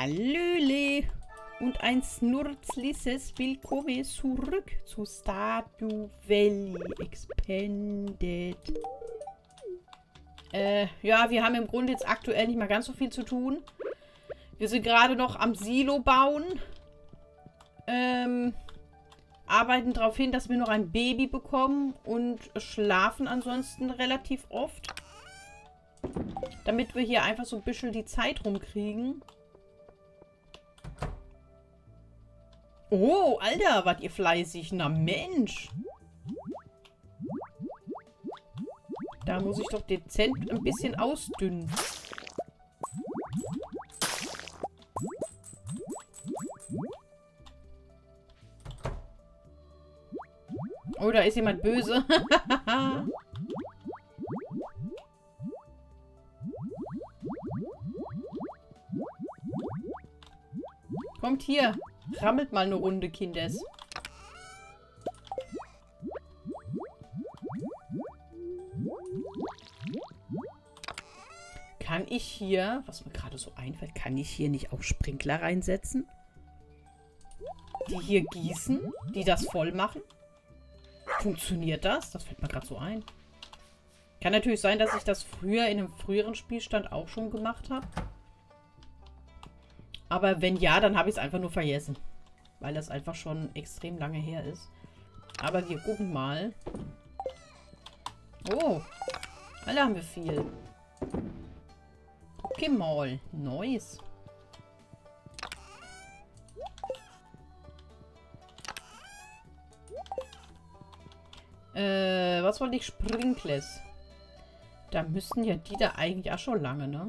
Hallöle und ein Snurzlises Willkommen zurück zu Stardew Valley Expanded. Ja, wir haben im Grunde jetzt aktuell nicht mal ganz so viel zu tun. Wir sind gerade noch am Silo bauen. Arbeiten darauf hin, dass wir noch ein Baby bekommen und schlafen ansonsten relativ oft. Damit wir hier einfach so ein bisschen die Zeit rumkriegen. Oh, Alter, wart ihr fleißig. Na Mensch. Da muss ich doch dezent ein bisschen ausdünnen. Oh, da ist jemand böse. Kommt hier. Rammelt mal eine Runde, Kindes. Kann ich hier, was mir gerade so einfällt, kann ich hier nicht auch Sprinkler reinsetzen? Die hier gießen, die das voll machen? Funktioniert das? Das fällt mir gerade so ein. Kann natürlich sein, dass ich das früher in einem früheren Spielstand auch schon gemacht habe. Aber wenn ja, dann habe ich es einfach nur vergessen. Weil das einfach schon extrem lange her ist. Aber wir gucken mal. Oh. Alle haben wir viel. Okay, mal. Nice. Was wollte ich? Sprinkless. Da müssten ja die da eigentlich auch schon lange, ne?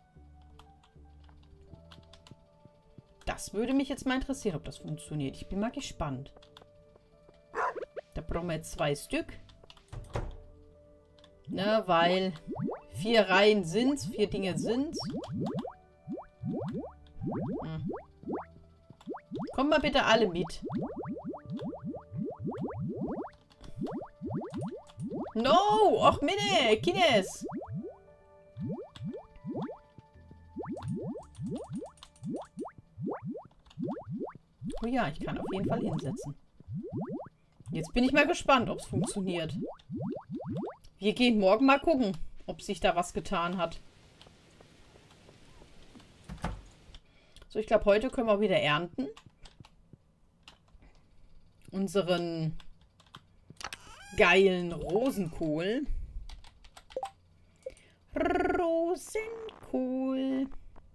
Das würde mich jetzt mal interessieren, ob das funktioniert. Ich bin mal gespannt. Da brauchen wir jetzt 2 Stück. Na, weil 4 Reihen sind's, 4 Dinge sind's. Hm. Kommt mal bitte alle mit. No! Och, Minne! Kines! Oh ja, ich kann auf jeden Fall hinsetzen. Jetzt bin ich mal gespannt, ob es funktioniert. Wir gehen morgen mal gucken, ob sich da was getan hat. So, ich glaube, heute können wir wieder ernten. Unseren geilen Rosenkohl. Rosenkohl.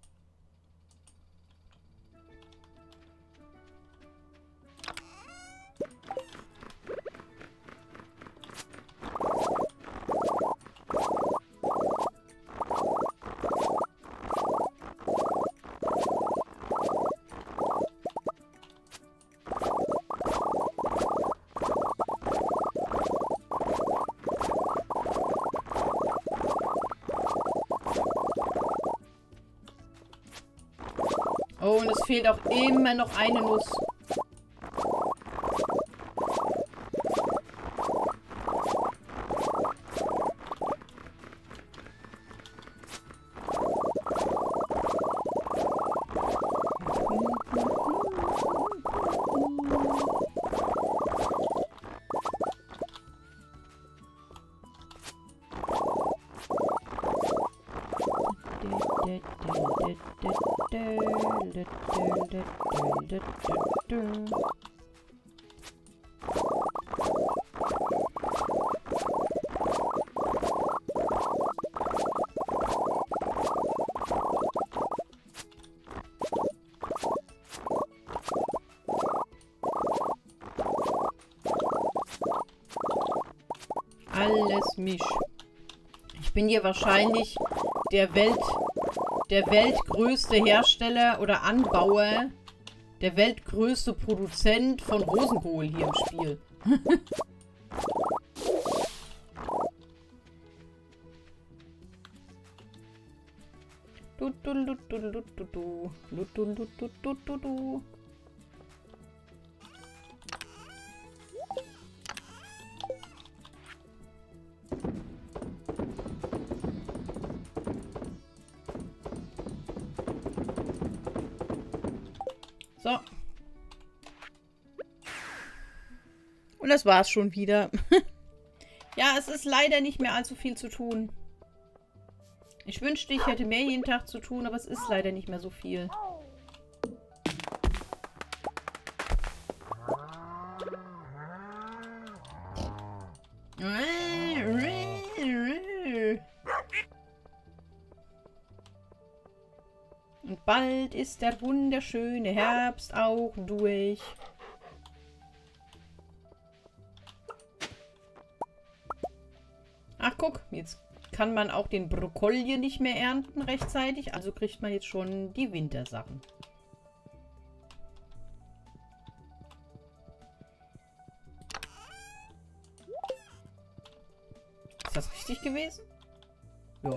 Oh, und es fehlt auch immer noch eine Nuss. Alles Misch. Ich bin hier wahrscheinlich der weltgrößte Hersteller oder Anbauer, der weltgrößte Produzent von Rosenkohl hier im Spiel. So. Und das war's schon wieder. Ja, es ist leider nicht mehr allzu viel zu tun. Ich wünschte, ich hätte mehr jeden Tag zu tun, aber es ist leider nicht mehr so viel. Und bald ist der wunderschöne Herbst auch durch. Ach, guck, jetzt kann man auch den Brokkoli nicht mehr ernten rechtzeitig. Also kriegt man jetzt schon die Wintersachen. Ist das richtig gewesen? Ja.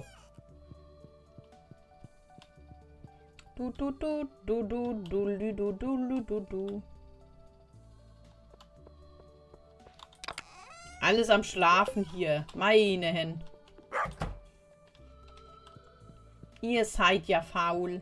Du, du, du, du, du, du, du, du, du, du, du. Alles am Schlafen hier. Meine Hen. Ihr seid ja faul.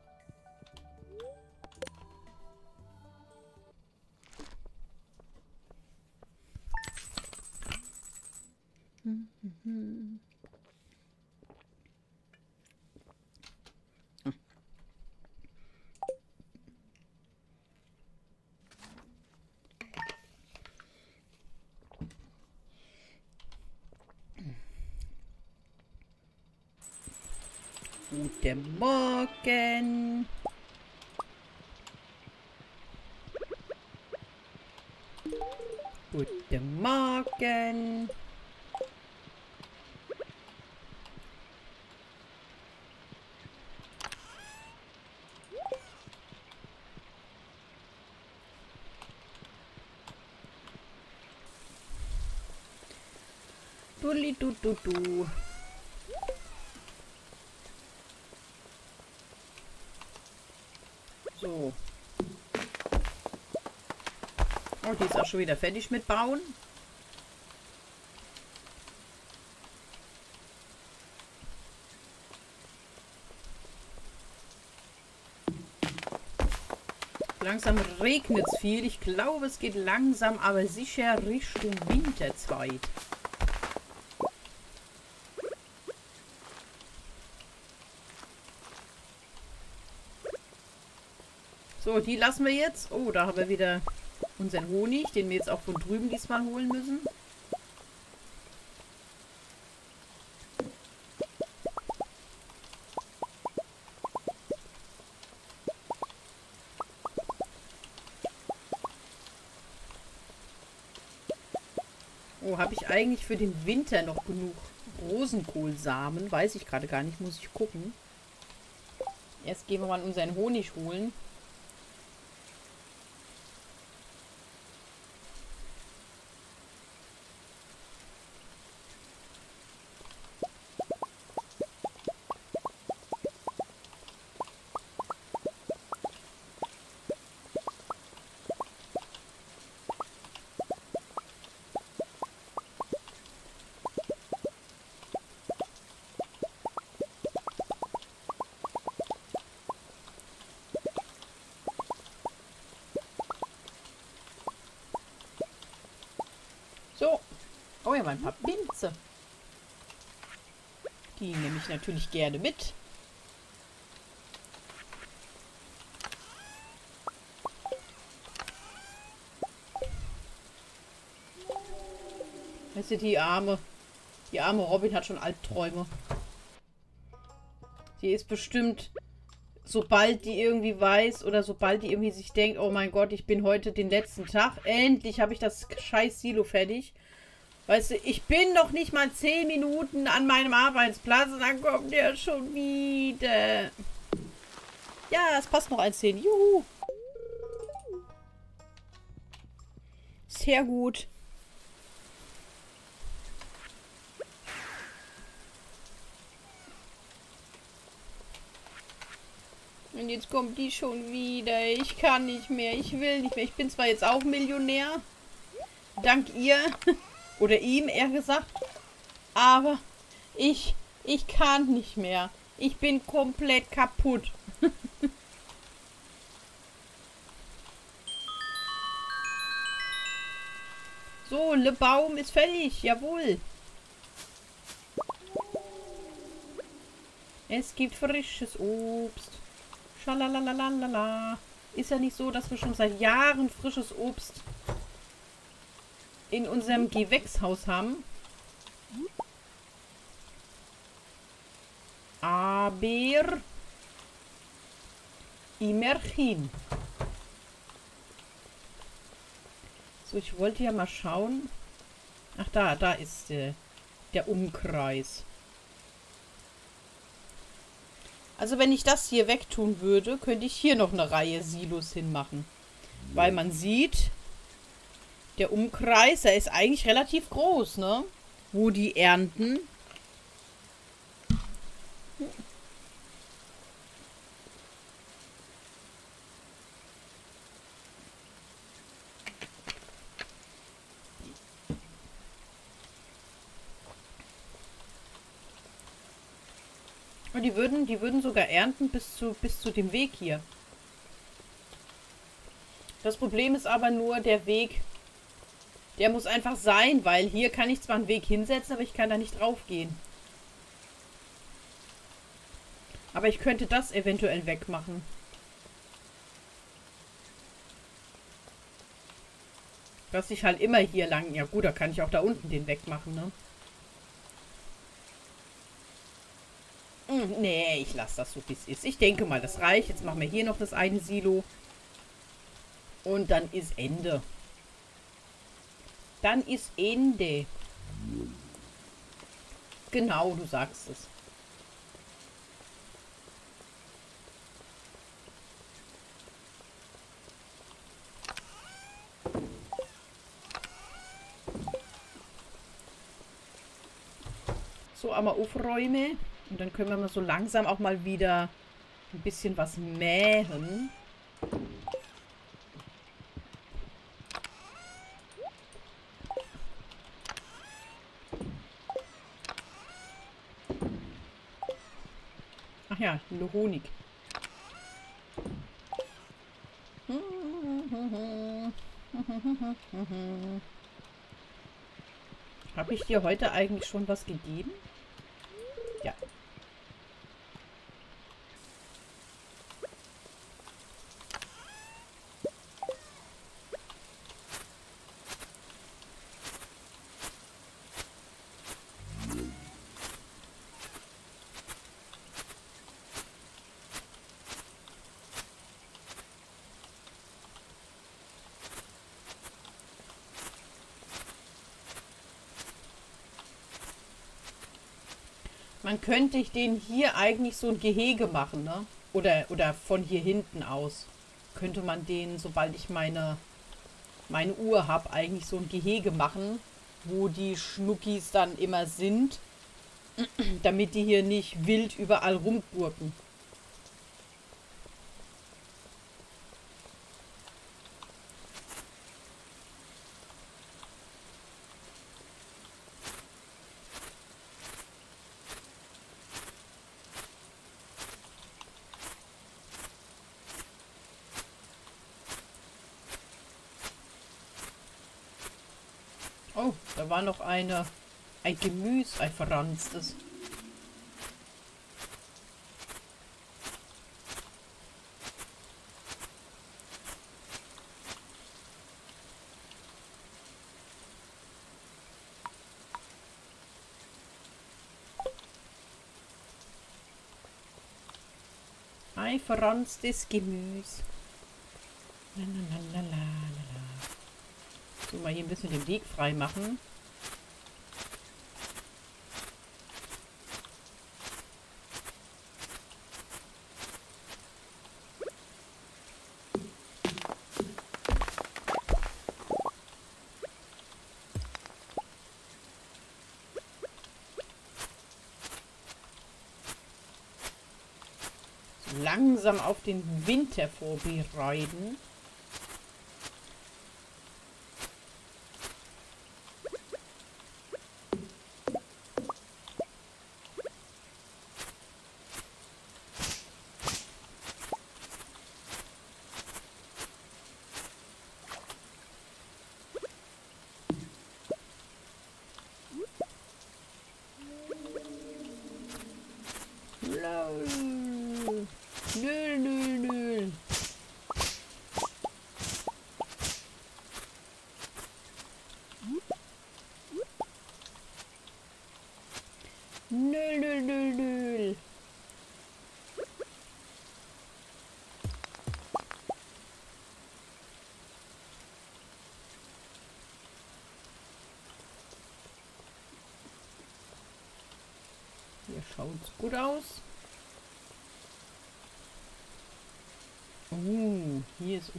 Guten Morgen. Guten Morgen. Dulli du du du. So. Oh, die ist auch schon wieder fertig mit Bauen. Langsam regnet es viel. Ich glaube, es geht langsam, aber sicher Richtung Winterzeit. So, die lassen wir jetzt. Oh, da haben wir wieder unseren Honig, den wir jetzt auch von drüben diesmal holen müssen. Oh, habe ich eigentlich für den Winter noch genug Rosenkohlsamen? Weiß ich gerade gar nicht, muss ich gucken. Erst gehen wir mal unseren Honig holen. So. Oh ja, ein paar Pilze. Die nehme ich natürlich gerne mit. Weißt du, die arme Robin hat schon Albträume. Die ist bestimmt, sobald die irgendwie weiß oder sobald die irgendwie sich denkt, oh mein Gott, ich bin heute den letzten Tag, endlich habe ich das scheiß Silo fertig. Weißt du, ich bin noch nicht mal 10 Minuten an meinem Arbeitsplatz und dann kommt der schon wieder. Ja, es passt noch 1,10. Juhu. Sehr gut. Und jetzt kommt die schon wieder. Ich kann nicht mehr. Ich will nicht mehr. Ich bin zwar jetzt auch Millionär. Dank ihr. Oder ihm, eher gesagt. Aber ich kann nicht mehr. Ich bin komplett kaputt. So, der Baum ist fertig. Jawohl. Es gibt frisches Obst. Schalalalala. Ist ja nicht so, dass wir schon seit Jahren frisches Obst in unserem Gewächshaus haben. Aber immerhin. So, ich wollte ja mal schauen. Ach, da ist der Umkreis. Also wenn ich das hier wegtun würde, könnte ich hier noch eine Reihe Silos hinmachen. Weil man sieht, der Umkreis, der ist eigentlich relativ groß, ne? Wo die ernten. Und die würden sogar ernten bis zu dem Weg hier. Das Problem ist aber nur, der Weg, der muss einfach sein, weil hier kann ich zwar einen Weg hinsetzen, aber ich kann da nicht drauf gehen. Aber ich könnte das eventuell wegmachen. Dass ich halt immer hier lang... Ja gut, da kann ich auch da unten den wegmachen, ne? Nee, ich lasse das so, wie es ist. Ich denke mal, das reicht. Jetzt machen wir hier noch das eine Silo. Und dann ist Ende. Dann ist Ende. Genau, du sagst es. So, einmal aufräumen. Und dann können wir mal so langsam auch mal wieder ein bisschen was mähen. Ach ja, nur Honig. Habe ich dir heute eigentlich schon was gegeben? Ja. Man könnte den hier eigentlich so ein Gehege machen, ne? Oder von hier hinten aus. Könnte man den, sobald ich meine Uhr habe, eigentlich so ein Gehege machen, wo die Schnuckis dann immer sind, damit die hier nicht wild überall rumgurken. Oh, da war noch ein Gemüse, ein verranztes. Ein verranztes Gemüse. Lalalala. So, mal hier ein bisschen den Weg frei machen. So langsam auf den Winter vorbereiten. Nö, nö, nö. Nö, nö, nö, nö. Hier schaut's gut aus. Hier ist...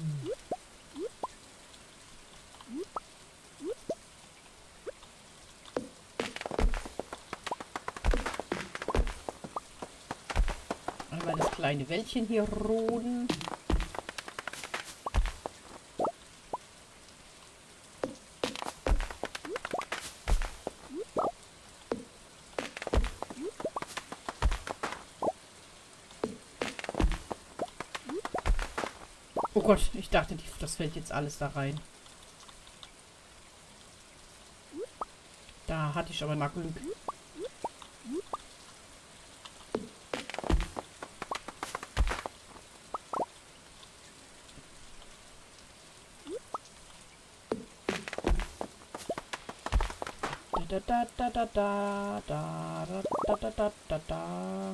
Einmal das kleine Wäldchen hier roden. Oh Gott, ich dachte, das fällt jetzt alles da rein. Da hatte ich aber mal Glück. Da da da da da da da da da da da.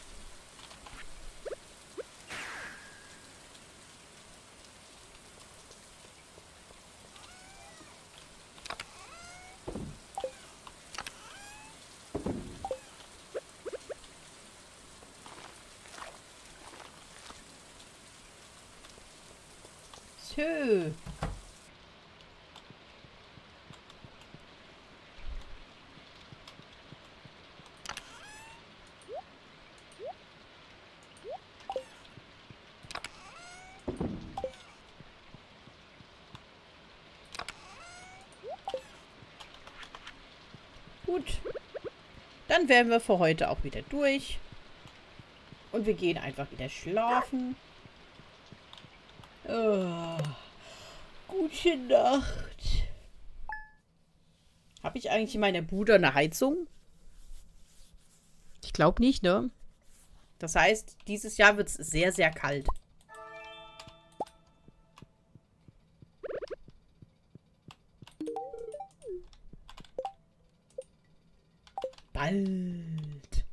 So. Gut. Dann wären wir für heute auch wieder durch. Und wir gehen einfach wieder schlafen. Oh, gute Nacht. Habe ich eigentlich in meiner Bude eine Heizung? Ich glaube nicht, ne? Das heißt, dieses Jahr wird es sehr, sehr kalt. Bald.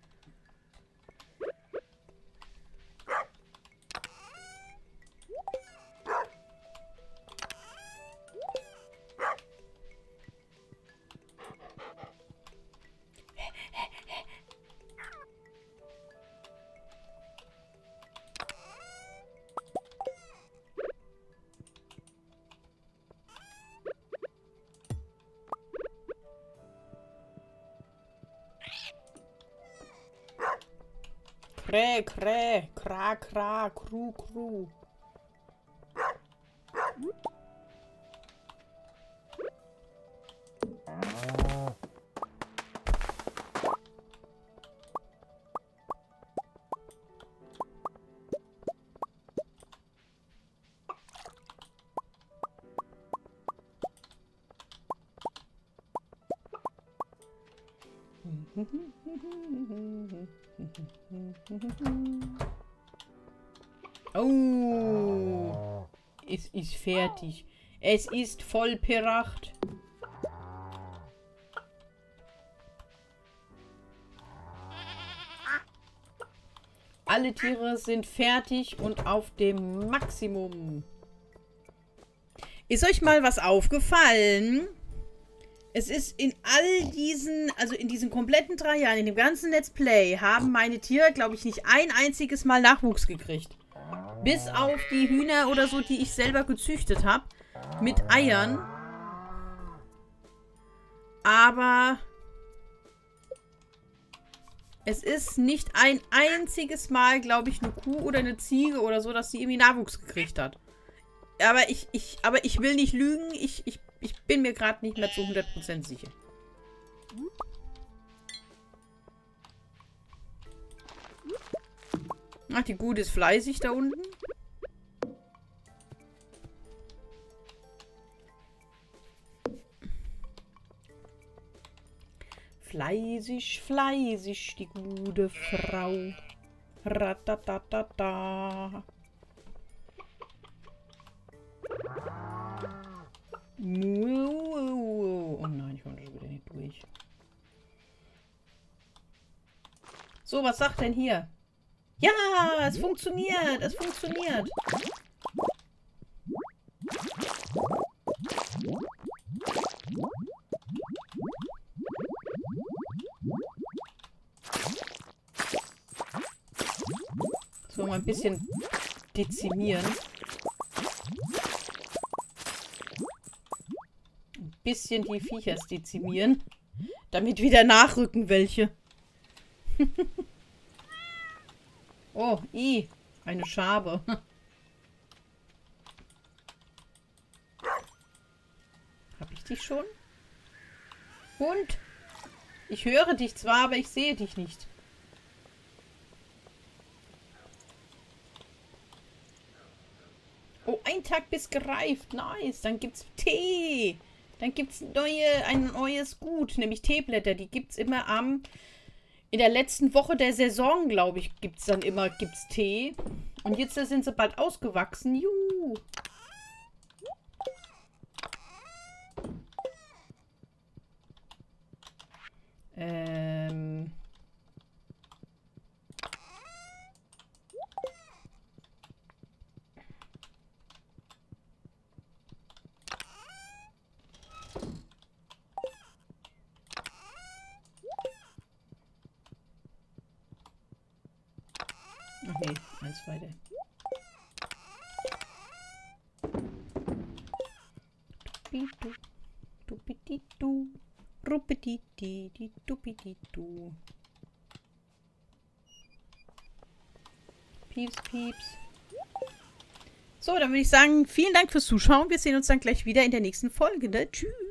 Krä, krä, kra, kra, kru, kru. Oh, es ist fertig. Es ist voll beracht. Alle Tiere sind fertig und auf dem Maximum. Ist euch mal was aufgefallen? Es ist in all diesen, also in diesen kompletten 3 Jahren, in dem ganzen Let's Play, haben meine Tiere, glaube ich, nicht ein einziges Mal Nachwuchs gekriegt. Bis auf die Hühner oder so, die ich selber gezüchtet habe. Mit Eiern. Aber es ist nicht ein einziges Mal, glaube ich, eine Kuh oder eine Ziege oder so, dass sie irgendwie Nachwuchs gekriegt hat. Aber ich will nicht lügen. Ich bin mir gerade nicht mehr zu 100% sicher. Ach, die Gute ist fleißig da unten. Fleißig, fleißig, die gute Frau. Ratatatata. Oh nein, ich komme schon wieder nicht durch. So, was sagt denn hier? Ja, es funktioniert. Es funktioniert. So, mal ein bisschen dezimieren. Ein bisschen die Viechers dezimieren. Damit wieder nachrücken welche. Oh, eine Schabe. Hab ich dich schon? Hund? Ich höre dich zwar, aber ich sehe dich nicht. Oh, ein Tag bis gereift. Nice. Dann gibt's Tee. Dann gibt's ein neues Gut, nämlich Teeblätter. Die gibt's immer in der letzten Woche der Saison, glaube ich, gibt's Tee. Und jetzt sind sie bald ausgewachsen. Juhu. Ach nee, eins weiter. Dupididu, rupididi, dupididu. Pieps, pieps. So, dann würde ich sagen, vielen Dank fürs Zuschauen. Wir sehen uns dann gleich wieder in der nächsten Folge. Ne? Tschüss.